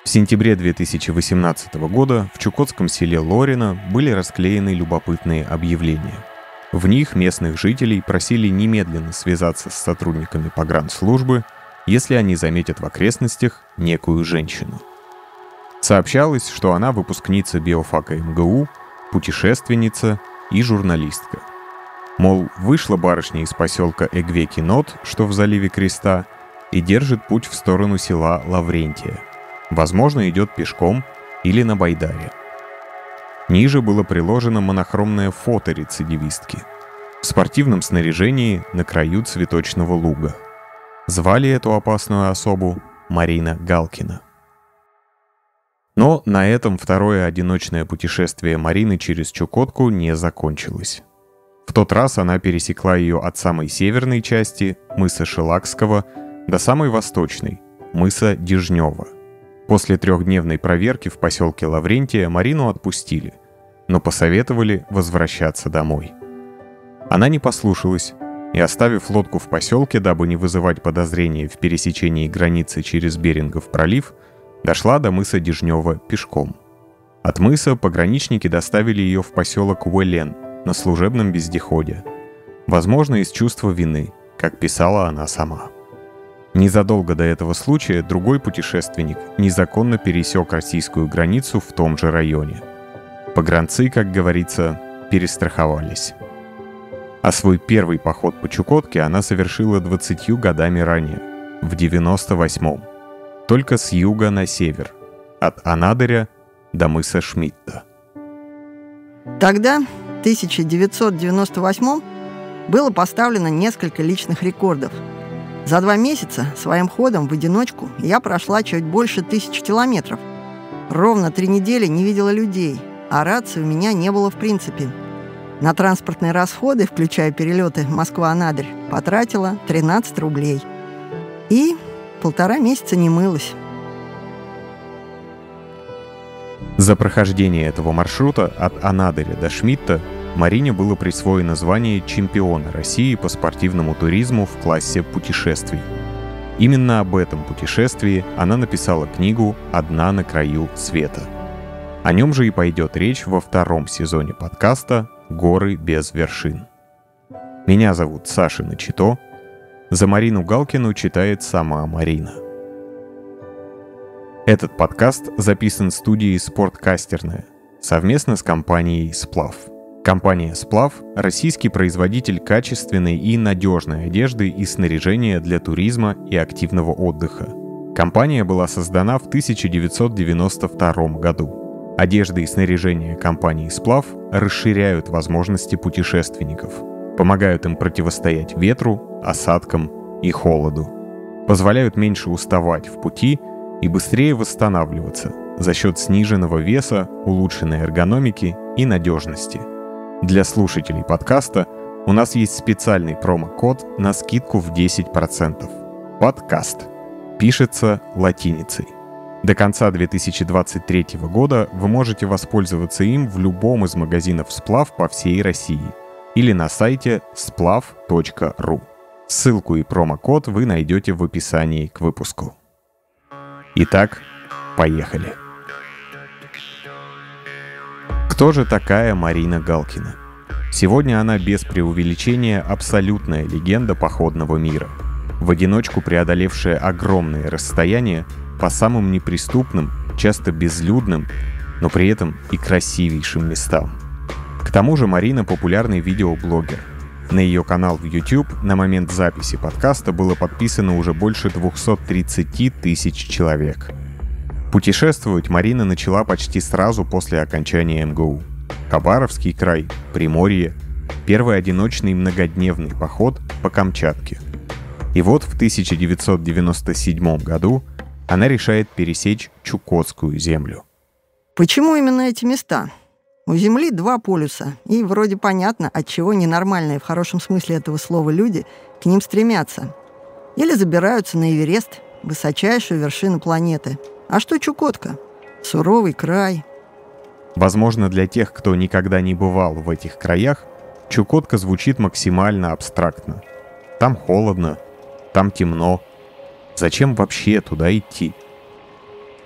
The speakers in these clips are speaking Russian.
В сентябре 2018 года в чукотском селе Лорино были расклеены любопытные объявления. В них местных жителей просили немедленно связаться с сотрудниками погранслужбы, если они заметят в окрестностях некую женщину. Сообщалось, что она выпускница биофака МГУ, путешественница и журналистка. Мол, вышла барышня из поселка Эгве-Кинот, что в заливе Креста, и держит путь в сторону села Лаврентия. Возможно, идет пешком или на байдаре. Ниже было приложено монохромное фото рецидивистки. В спортивном снаряжении на краю цветочного луга. Звали эту опасную особу Марина Галкина. Но на этом второе одиночное путешествие Марины через Чукотку не закончилось. В тот раз она пересекла ее от самой северной части, мыса Шелакского, до самой восточной, мыса Дежнева. После 3-дневной проверки в поселке Лаврентия Марину отпустили, но посоветовали возвращаться домой. Она не послушалась и, оставив лодку в поселке, дабы не вызывать подозрения в пересечении границы через Берингов пролив, дошла до мыса Дежнева пешком. От мыса пограничники доставили ее в поселок Уэлен на служебном вездеходе. Возможно, из чувства вины, как писала она сама. Незадолго до этого случая другой путешественник незаконно пересек российскую границу в том же районе. Погранцы, как говорится, перестраховались. А свой первый поход по Чукотке она совершила 20 годами ранее, в 98-м. Только с юга на север, от Анадыря до мыса Шмидта. Тогда, в 1998-м, было поставлено несколько личных рекордов. За 2 месяца своим ходом в одиночку я прошла чуть больше 1000 километров. Ровно 3 недели не видела людей, а рации у меня не было в принципе. На транспортные расходы, включая перелеты Москва-Анадырь, потратила 13 рублей. И 1,5 месяца не мылась. За прохождение этого маршрута от Анадыря до Шмидта Марине было присвоено звание чемпиона России по спортивному туризму в классе путешествий. Именно об этом путешествии она написала книгу «Одна на краю света». О нем же и пойдет речь во 2-м сезоне подкаста «Горы без вершин». Меня зовут Саша Начито. За Марину Галкину читает сама Марина. Этот подкаст записан студией «Спорткастерная» совместно с компанией «Сплав». Компания «Сплав» — российский производитель качественной и надежной одежды и снаряжения для туризма и активного отдыха. Компания была создана в 1992 году. Одежда и снаряжение компании «Сплав» расширяют возможности путешественников, помогают им противостоять ветру, осадкам и холоду, позволяют меньше уставать в пути и быстрее восстанавливаться за счет сниженного веса, улучшенной эргономики и надежности. Для слушателей подкаста у нас есть специальный промокод на скидку в 10%. Подкаст. Пишется латиницей. До конца 2023 года вы можете воспользоваться им в любом из магазинов «Сплав» по всей России или на сайте splav.ru. Ссылку и промокод вы найдете в описании к выпуску. Итак, поехали. Кто же такая Марина Галкина? Сегодня она без преувеличения абсолютная легенда походного мира, в одиночку преодолевшая огромные расстояния по самым неприступным, часто безлюдным, но при этом и красивейшим местам. К тому же Марина популярный видеоблогер. На ее канал в YouTube на момент записи подкаста было подписано уже больше 230 тысяч человек. Путешествовать Марина начала почти сразу после окончания МГУ. Хабаровский край, Приморье, первый одиночный многодневный поход по Камчатке. И вот в 1997 году она решает пересечь Чукотскую землю. Почему именно эти места? У Земли 2 полюса, и вроде понятно, отчего ненормальные в хорошем смысле этого слова люди к ним стремятся. Или забираются на Эверест, высочайшую вершину планеты. А что Чукотка? Суровый край. Возможно, для тех, кто никогда не бывал в этих краях, Чукотка звучит максимально абстрактно. Там холодно, там темно. Зачем вообще туда идти?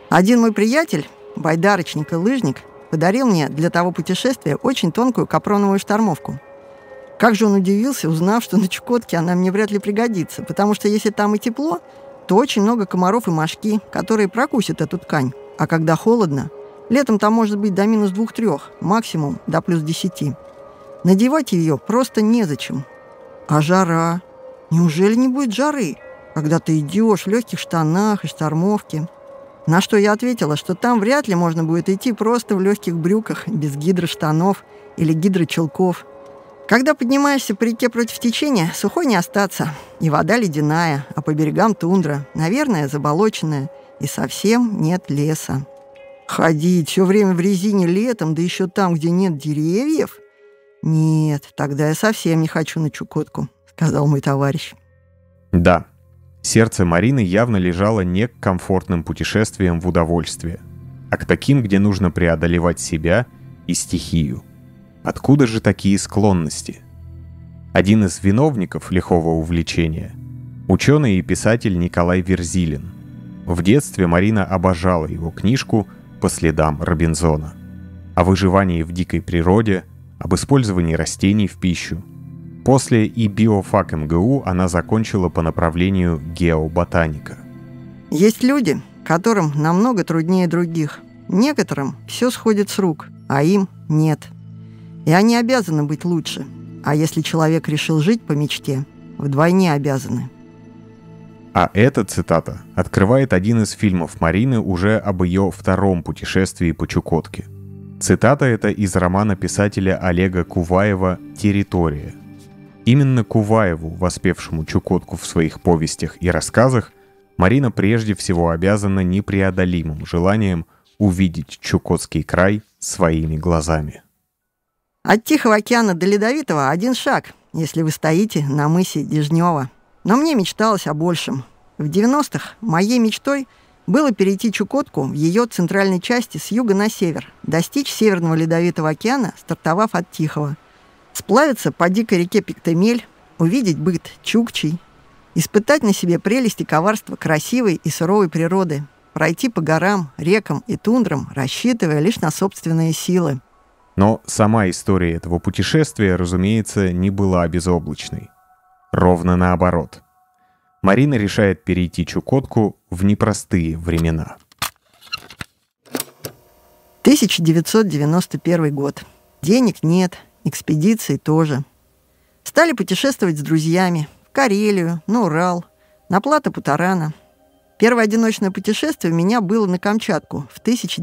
Один мой приятель, байдарочник и лыжник, подарил мне для того путешествия очень тонкую капроновую штормовку. Как же он удивился, узнав, что на Чукотке она мне вряд ли пригодится, потому что если там и тепло, то очень много комаров и мошки, которые прокусят эту ткань. А когда холодно, летом там может быть до минус 2-3, максимум до плюс 10. Надевать ее просто незачем. А жара? Неужели не будет жары, когда ты идешь в легких штанах и штормовке? На что я ответила, что там вряд ли можно будет идти просто в легких брюках, без гидроштанов или гидрочелков. Когда поднимаешься по реке против течения, сухой не остаться. И вода ледяная, а по берегам тундра, наверное, заболоченная, и совсем нет леса. Ходить все время в резине летом, да еще там, где нет деревьев? Нет, тогда я совсем не хочу на Чукотку, сказал мой товарищ. Да, сердце Марины явно лежало не к комфортным путешествиям в удовольствие, а к таким, где нужно преодолевать себя и стихию. Откуда же такие склонности? Один из виновников лихого увлечения – ученый и писатель Николай Верзилин. В детстве Марина обожала его книжку «По следам Робинзона» о выживании в дикой природе, об использовании растений в пищу. После и биофак МГУ она закончила по направлению геоботаника. Есть люди, которым намного труднее других. Некоторым все сходит с рук, а им нет. И они обязаны быть лучше. А если человек решил жить по мечте, вдвойне обязаны. А эта цитата открывает один из фильмов Марины уже об ее втором путешествии по Чукотке. Цитата эта из романа писателя Олега Куваева «Территория». Именно Куваеву, воспевшему Чукотку в своих повестях и рассказах, Марина прежде всего обязана непреодолимым желанием увидеть Чукотский край своими глазами. От Тихого океана до Ледовитого один шаг, если вы стоите на мысе Дежнева. Но мне мечталось о большем. В 90-х моей мечтой было перейти Чукотку в ее центральной части с юга на север, достичь Северного Ледовитого океана, стартовав от Тихого, сплавиться по дикой реке Пиктемель, увидеть быт чукчей, испытать на себе прелесть и коварство красивой и суровой природы, пройти по горам, рекам и тундрам, рассчитывая лишь на собственные силы. Но сама история этого путешествия, разумеется, не была безоблачной. Ровно наоборот. Марина решает перейти Чукотку в непростые времена. 1991 год. Денег нет, экспедиции тоже. Стали путешествовать с друзьями в Карелию, на Урал, на плато Путарана. Первое одиночное путешествие у меня было на Камчатку в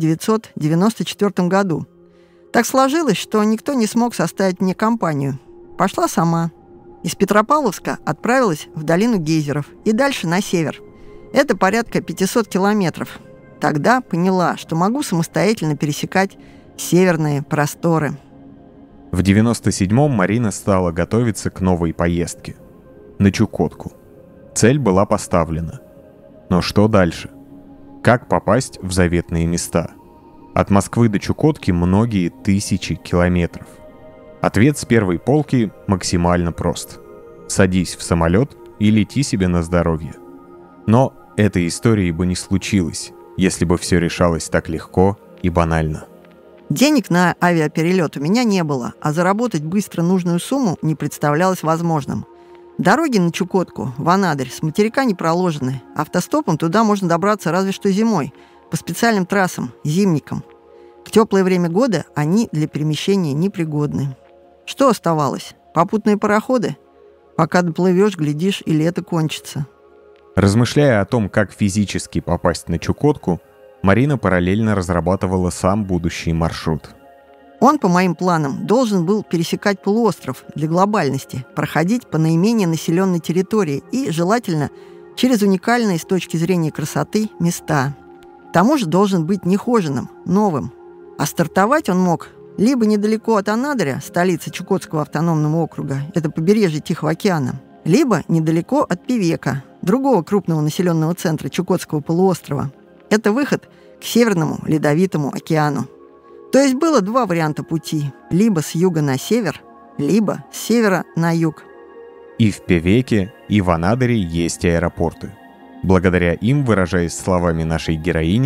1994 году. Так сложилось, что никто не смог составить мне компанию. Пошла сама. Из Петропавловска отправилась в долину гейзеров и дальше на север. Это порядка 500 километров. Тогда поняла, что могу самостоятельно пересекать северные просторы. В 97-м Марина стала готовиться к новой поездке. На Чукотку. Цель была поставлена. Но что дальше? Как попасть в заветные места? От Москвы до Чукотки многие тысячи километров. Ответ с первой полки максимально прост. Садись в самолет и лети себе на здоровье. Но этой истории бы не случилось, если бы все решалось так легко и банально. Денег на авиаперелет у меня не было, а заработать быстро нужную сумму не представлялось возможным. Дороги на Чукотку, в Анадырь, с материка не проложены. Автостопом туда можно добраться разве что зимой, по специальным трассам, зимникам. В теплое время года они для перемещения непригодны. Что оставалось? Попутные пароходы? Пока доплывешь, глядишь, и лето кончится. Размышляя о том, как физически попасть на Чукотку, Марина параллельно разрабатывала сам будущий маршрут. Он, по моим планам, должен был пересекать полуостров для глобальности, проходить по наименее населенной территории и, желательно, через уникальные с точки зрения красоты места. К тому же должен быть нехоженным, новым. А стартовать он мог либо недалеко от Анадыря, столицы Чукотского автономного округа, это побережье Тихого океана, либо недалеко от Певека, другого крупного населенного центра Чукотского полуострова. Это выход к Северному Ледовитому океану. То есть было два варианта пути, либо с юга на север, либо с севера на юг. И в Певеке, и в Анадыре есть аэропорты. Благодаря им, выражаясь словами нашей героини,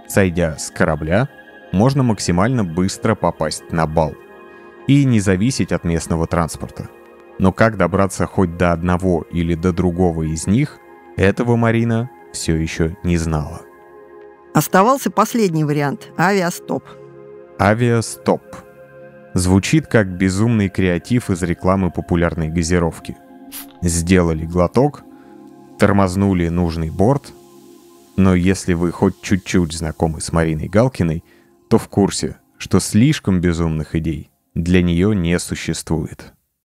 Сойдя с корабля, можно максимально быстро попасть на бал и не зависеть от местного транспорта. Но как добраться хоть до одного или до другого из них, этого Марина все еще не знала. Оставался последний вариант – авиастоп. Авиастоп. Звучит как безумный креатив из рекламы популярной газировки. Сделали глоток, тормознули нужный борт, но если вы хоть чуть-чуть знакомы с Мариной Галкиной, то в курсе, что слишком безумных идей для нее не существует.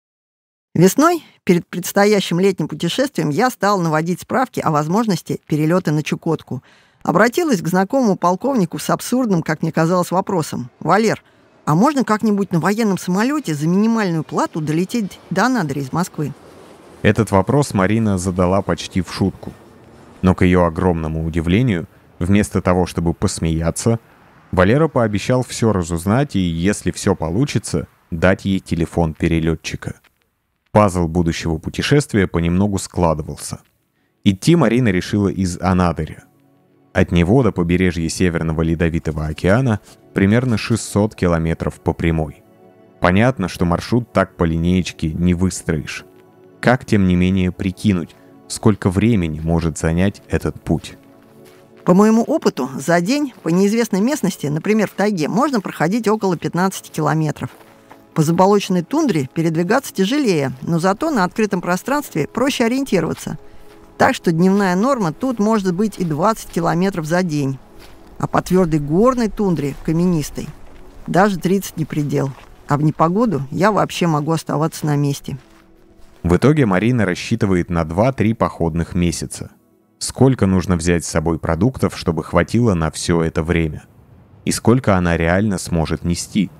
Весной, перед предстоящим летним путешествием, я стал наводить справки о возможности перелета на Чукотку. Обратилась к знакомому полковнику с абсурдным, как мне казалось, вопросом. «Валер, а можно как-нибудь на военном самолете за минимальную плату долететь до Анадыря из Москвы?» Этот вопрос Марина задала почти в шутку. Но к ее огромному удивлению, вместо того, чтобы посмеяться, Валера пообещал все разузнать и, если все получится, дать ей телефон перелетчика. Пазл будущего путешествия понемногу складывался. Идти Марина решила из Анадыря. От него до побережья Северного Ледовитого океана примерно 600 километров по прямой. Понятно, что маршрут так по линеечке не выстроишь. Как, тем не менее, прикинуть, сколько времени может занять этот путь? По моему опыту, за день по неизвестной местности, например, в тайге, можно проходить около 15 километров. По заболоченной тундре передвигаться тяжелее, но зато на открытом пространстве проще ориентироваться. Так что дневная норма тут может быть и 20 километров за день. А по твердой горной тундре, каменистой, даже 30 не предел. А в непогоду я вообще могу оставаться на месте. В итоге Марина рассчитывает на 2-3 походных месяца. Сколько нужно взять с собой продуктов, чтобы хватило на все это время? И сколько она реально сможет нести?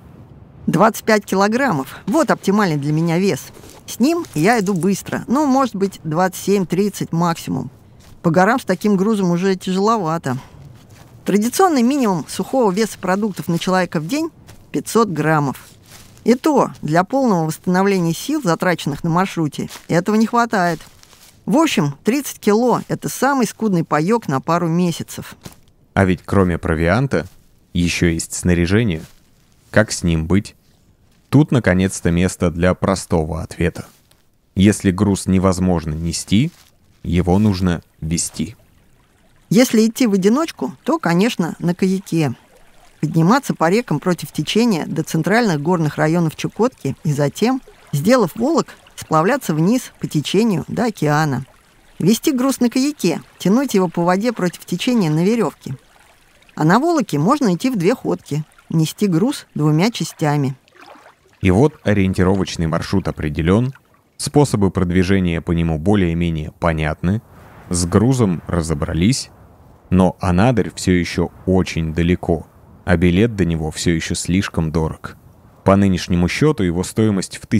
25 килограммов. Вот оптимальный для меня вес. С ним я иду быстро. Ну, может быть, 27-30 максимум. По горам с таким грузом уже тяжеловато. Традиционный минимум сухого веса продуктов на человека в день – 500 граммов. И то, для полного восстановления сил, затраченных на маршруте, этого не хватает. В общем, 30 кило – это самый скудный паёк на пару месяцев. А ведь кроме провианта еще есть снаряжение. Как с ним быть? Тут, наконец-то, место для простого ответа. Если груз невозможно нести, его нужно везти. Если идти в одиночку, то, конечно, на каяке. Подниматься по рекам против течения до центральных горных районов Чукотки и затем, сделав волок, сплавляться вниз по течению до океана. Вести груз на каяке, тянуть его по воде против течения на веревке. А на волоке можно идти в 2 ходки, нести груз 2 частями. И вот ориентировочный маршрут определен, способы продвижения по нему более-менее понятны, с грузом разобрались, но Анадырь все еще очень далеко, а билет до него все еще слишком дорог. По нынешнему счету его стоимость в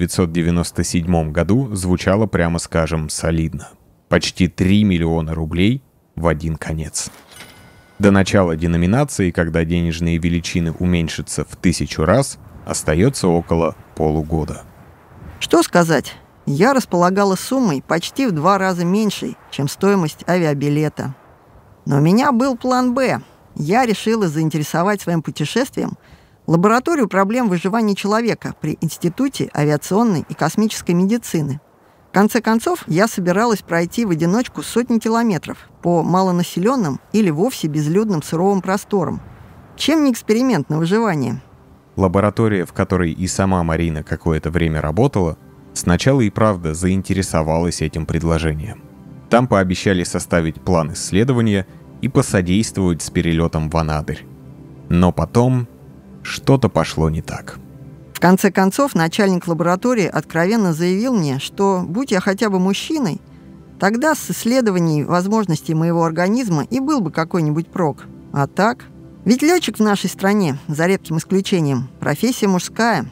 1997 году звучала, прямо скажем, солидно. Почти 3 миллиона рублей в один конец. До начала деноминации, когда денежные величины уменьшатся в 1000 раз, остается около полугода. Что сказать? Я располагала суммой почти в 2 раза меньшей, чем стоимость авиабилета. Но у меня был план «Б». Я решила заинтересовать своим путешествием лабораторию проблем выживания человека при Институте авиационной и космической медицины. В конце концов, я собиралась пройти в одиночку сотни километров по малонаселенным или вовсе безлюдным суровым просторам. Чем не эксперимент на выживание? Лаборатория, в которой и сама Марина какое-то время работала, сначала и правда заинтересовалась этим предложением. Там пообещали составить план исследования и посодействовать с перелетом в Анадырь. Но потом что-то пошло не так. В конце концов, начальник лаборатории откровенно заявил мне, что, будь я хотя бы мужчиной, тогда с исследований возможностей моего организма и был бы какой-нибудь прок. А так? Ведь летчик в нашей стране, за редким исключением, профессия мужская.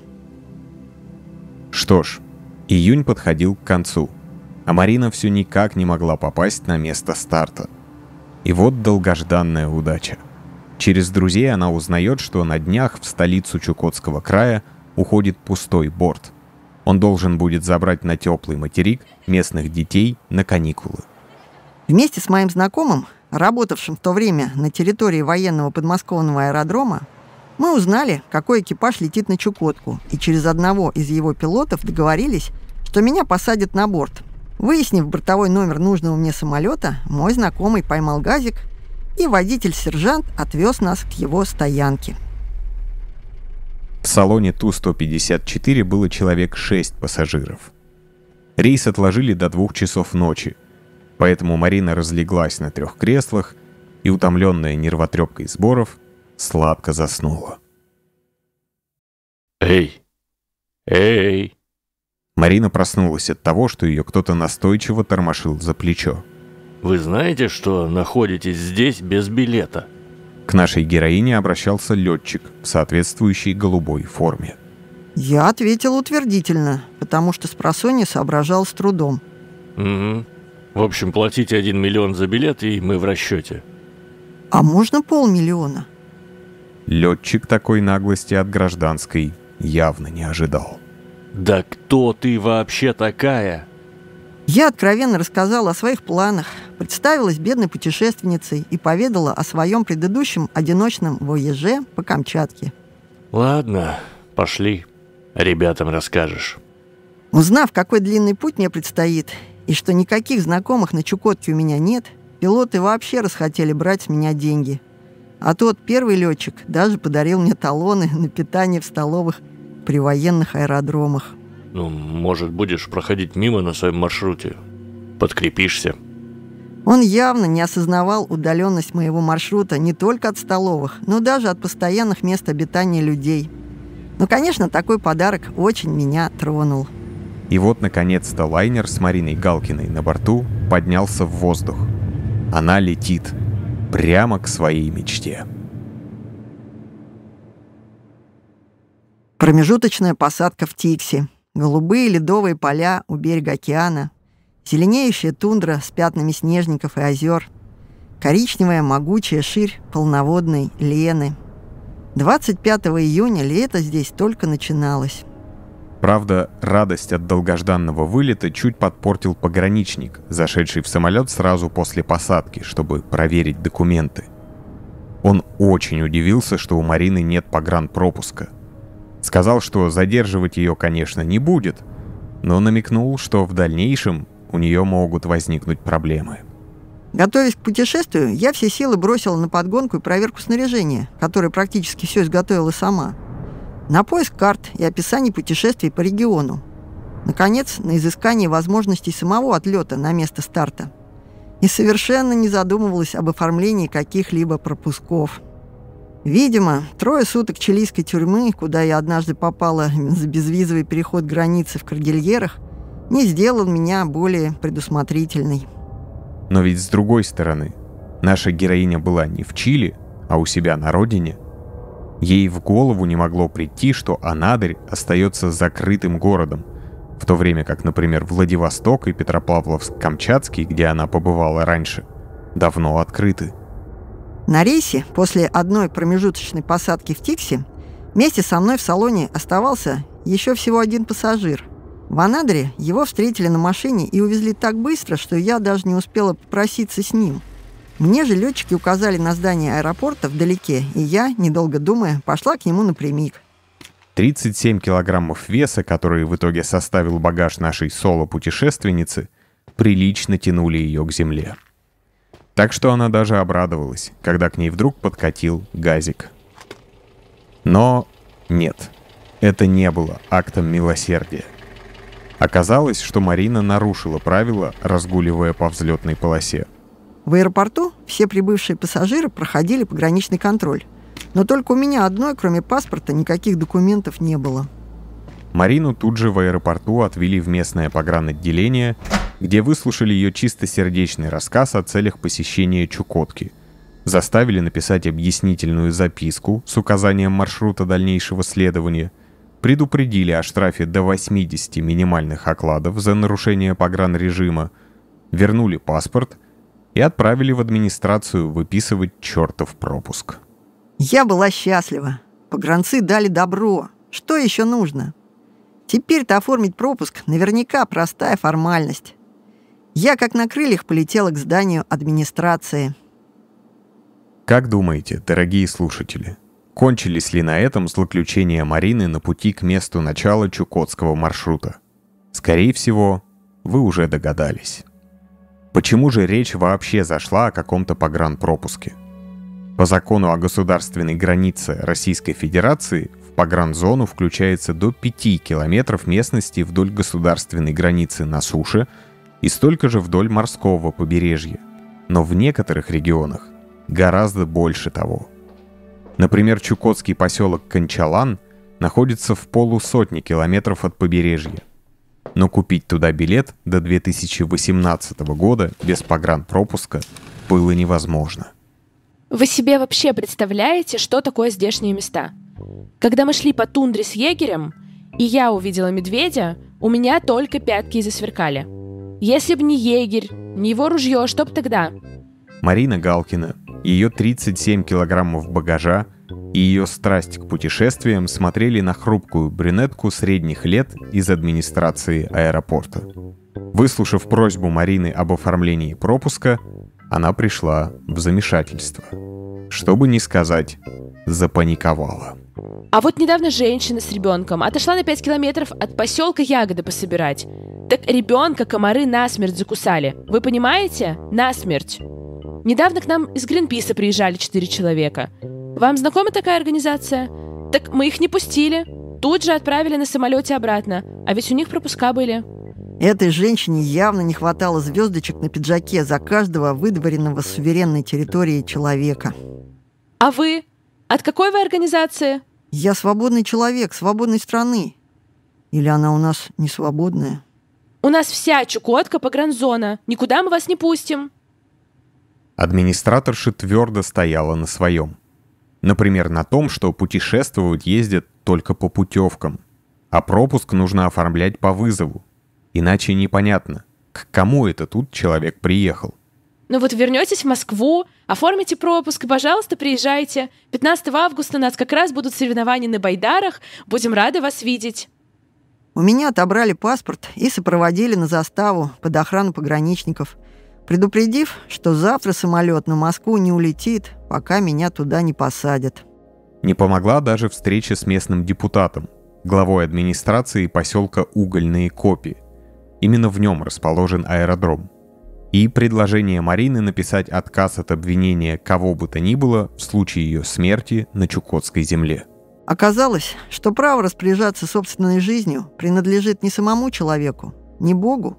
Что ж, июнь подходил к концу, а Марина все никак не могла попасть на место старта. И вот долгожданная удача. Через друзей она узнает, что на днях в столицу Чукотского края уходит пустой борт. Он должен будет забрать на теплый материк местных детей на каникулы. Вместе с моим знакомым работавшим в то время на территории военного подмосковного аэродрома, мы узнали, какой экипаж летит на Чукотку, и через одного из его пилотов договорились, что меня посадят на борт. Выяснив бортовой номер нужного мне самолета, мой знакомый поймал газик, и водитель-сержант отвез нас к его стоянке. В салоне Ту-154 было человек 6 пассажиров. Рейс отложили до 2 часов ночи, поэтому Марина разлеглась на 3 креслах и, утомленная нервотрепкой сборов, сладко заснула. «Эй! Эй!» Марина проснулась от того, что ее кто-то настойчиво тормошил за плечо. «Вы знаете, что находитесь здесь без билета?» К нашей героине обращался летчик в соответствующей голубой форме. Я ответил утвердительно, потому что спросонья соображал с трудом. «Угу. В общем, платите 1 миллион за билет, и мы в расчете». А можно 500 000? Летчик такой наглости от гражданской явно не ожидал. «Да кто ты вообще такая?» Я откровенно рассказала о своих планах, представилась бедной путешественницей и поведала о своем предыдущем одиночном вояже по Камчатке. «Ладно, пошли. Ребятам расскажешь». Узнав, какой длинный путь мне предстоит, и что никаких знакомых на Чукотке у меня нет, пилоты вообще расхотели брать с меня деньги. А тот первый летчик даже подарил мне талоны на питание в столовых при военных аэродромах. Ну, может, будешь проходить мимо на своем маршруте. Подкрепишься. Он явно не осознавал удаленность моего маршрута не только от столовых, но даже от постоянных мест обитания людей. Но, конечно, такой подарок очень меня тронул. И вот, наконец-то, лайнер с Мариной Галкиной на борту поднялся в воздух. Она летит прямо к своей мечте. Промежуточная посадка в Тикси. Голубые ледовые поля у берега океана. Зеленеющая тундра с пятнами снежников и озер. Коричневая могучая ширь полноводной Лены. 25 июня лето здесь только начиналось. Правда, радость от долгожданного вылета чуть подпортил пограничник, зашедший в самолет сразу после посадки, чтобы проверить документы. Он очень удивился, что у Марины нет погранпропуска. Сказал, что задерживать ее, конечно, не будет, но намекнул, что в дальнейшем у нее могут возникнуть проблемы. Готовясь к путешествию, я все силы бросила на подгонку и проверку снаряжения, которое практически все изготовила сама. На поиск карт и описаний путешествий по региону. Наконец, на изыскание возможностей самого отлета на место старта. И совершенно не задумывалась об оформлении каких-либо пропусков. Видимо, 3 суток чилийской тюрьмы, куда я однажды попала за безвизовый переход границы в Кордильерах, не сделал меня более предусмотрительной. Но ведь с другой стороны, наша героиня была не в Чили, а у себя на родине. Ей в голову не могло прийти, что Анадырь остается закрытым городом, в то время как, например, Владивосток и Петропавловск-Камчатский, где она побывала раньше, давно открыты. На рейсе после одной промежуточной посадки в Тикси вместе со мной в салоне оставался еще всего один пассажир. В Анадыре его встретили на машине и увезли так быстро, что я даже не успела попроситься с ним. Мне же летчики указали на здание аэропорта вдалеке, и я, недолго думая, пошла к нему напрямик. 37 килограммов веса, которые в итоге составил багаж нашей соло-путешественницы, прилично тянули ее к земле. Так что она даже обрадовалась, когда к ней вдруг подкатил газик. Но нет, это не было актом милосердия. Оказалось, что Марина нарушила правила, разгуливая по взлетной полосе. В аэропорту все прибывшие пассажиры проходили пограничный контроль. Но только у меня одной, кроме паспорта, никаких документов не было. Марину тут же в аэропорту отвели в местное погранотделение, где выслушали ее чистосердечный рассказ о целях посещения Чукотки. Заставили написать объяснительную записку с указанием маршрута дальнейшего следования, предупредили о штрафе до 80 минимальных окладов за нарушение погранрежима, вернули паспорт и отправили в администрацию выписывать чертов пропуск. Я была счастлива. Погранцы дали добро. Что еще нужно? Теперь-то оформить пропуск наверняка простая формальность. Я как на крыльях полетела к зданию администрации. Как думаете, дорогие слушатели, кончились ли на этом злоключения Марины на пути к месту начала чукотского маршрута? Скорее всего, вы уже догадались. Почему же речь вообще зашла о каком-то погранпропуске? По закону о государственной границе Российской Федерации в погранзону включается до 5 километров местности вдоль государственной границы на суше и столько же вдоль морского побережья. Но в некоторых регионах гораздо больше того. Например, чукотский поселок Кончалан находится в 150 километров от побережья. Но купить туда билет до 2018 года без погранпропуска было невозможно. Вы себе вообще представляете, что такое здешние места? Когда мы шли по тундре с егерем, и я увидела медведя, у меня только пятки засверкали. Если бы не егерь, не его ружье, что бы тогда? Марина Галкина, ее 37 килограммов багажа и ее страсть к путешествиям смотрели на хрупкую брюнетку средних лет из администрации аэропорта. Выслушав просьбу Марины об оформлении пропуска, она пришла в замешательство. Чтобы не сказать, запаниковала. А вот недавно женщина с ребенком отошла на 5 километров от поселка ягоды пособирать. Так ребенка комары насмерть закусали. Вы понимаете? Насмерть. Недавно к нам из Гринписа приезжали 4 человека. Вам знакома такая организация? Так мы их не пустили. Тут же отправили на самолете обратно. А ведь у них пропуска были. Этой женщине явно не хватало звездочек на пиджаке за каждого выдворенного с суверенной территории человека. А вы? От какой вы организации? Я свободный человек, свободной страны. Или она у нас не свободная? У нас вся Чукотка погранзона. Никуда мы вас не пустим. Администраторша твердо стояла на своем. Например, на том, что путешествовать ездят только по путевкам, а пропуск нужно оформлять по вызову. Иначе непонятно, к кому это тут человек приехал. Ну вот вернетесь в Москву, оформите пропуск и, пожалуйста, приезжайте. 15 августа у нас как раз будут соревнования на байдарах. Будем рады вас видеть. У меня отобрали паспорт и сопроводили на заставу под охрану пограничников, предупредив, что завтра самолет на Москву не улетит, пока меня туда не посадят. Не помогла даже встреча с местным депутатом, главой администрации поселка Угольные Копи. Именно в нем расположен аэродром. И предложение Марины написать отказ от обвинения кого бы то ни было в случае ее смерти на чукотской земле. Оказалось, что право распоряжаться собственной жизнью принадлежит не самому человеку, не Богу,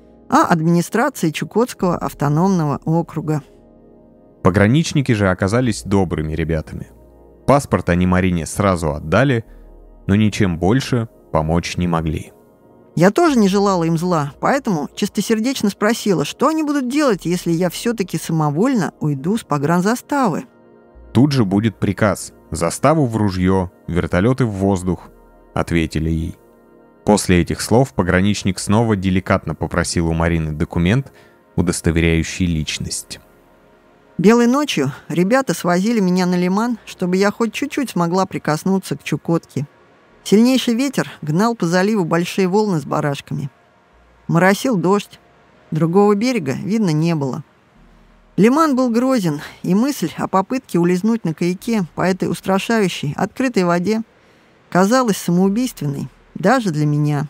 а администрации Чукотского автономного округа. Пограничники же оказались добрыми ребятами. Паспорт они Марине сразу отдали, но ничем больше помочь не могли. Я тоже не желала им зла, поэтому чистосердечно спросила, что они будут делать, если я все-таки самовольно уйду с погранзаставы. Тут же будет приказ: заставу в ружье, вертолеты в воздух, ответили ей. После этих слов пограничник снова деликатно попросил у Марины документ, удостоверяющий личность. Белой ночью ребята свозили меня на лиман, чтобы я хоть чуть-чуть смогла прикоснуться к Чукотке. Сильнейший ветер гнал по заливу большие волны с барашками. Моросил дождь. Другого берега видно не было. Лиман был грозен, и мысль о попытке улизнуть на каяке по этой устрашающей, открытой воде казалась самоубийственной даже для меня.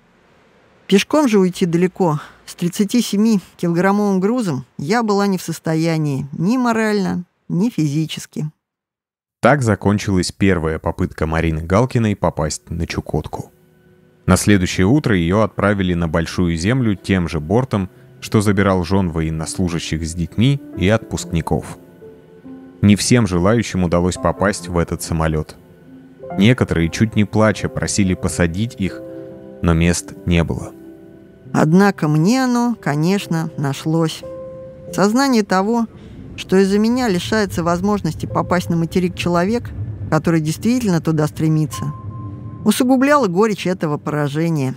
Пешком же уйти далеко, с 37-килограммовым грузом, я была не в состоянии ни морально, ни физически. Так закончилась первая попытка Марины Галкиной попасть на Чукотку. На следующее утро ее отправили на Большую Землю тем же бортом, что забирал жен военнослужащих с детьми и отпускников. Не всем желающим удалось попасть в этот самолет. Некоторые, чуть не плача, просили посадить их, но мест не было. Однако мне оно, конечно, нашлось. Сознание того, что из-за меня лишается возможности попасть на материк человек, который действительно туда стремится, усугубляло горечь этого поражения.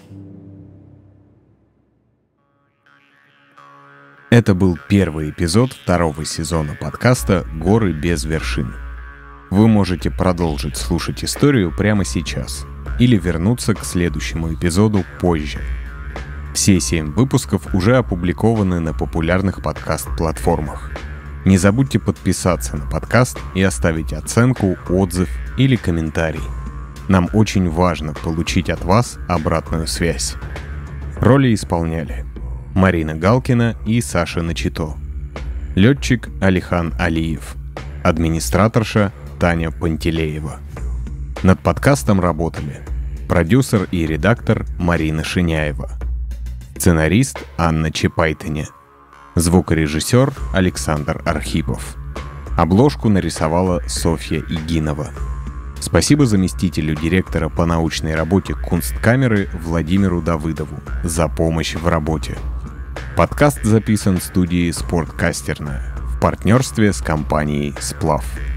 Это был первый эпизод второго сезона подкаста «Горы без вершин». Вы можете продолжить слушать историю прямо сейчас или вернуться к следующему эпизоду позже. Все 7 выпусков уже опубликованы на популярных подкаст-платформах. Не забудьте подписаться на подкаст и оставить оценку, отзыв или комментарий. Нам очень важно получить от вас обратную связь. Роли исполняли Марина Галкина и Саша Начито, летчик Алихан Алиев, администраторша Таня Пантелеева. Над подкастом работали продюсер и редактор Марина Шиняева, сценарист Анна Чепайтыня, звукорежиссер Александр Архипов. Обложку нарисовала Софья Игинова. Спасибо заместителю директора по научной работе Кунсткамеры Владимиру Давыдову за помощь в работе. Подкаст записан в студии «Спорткастерная» в партнерстве с компанией «Сплав».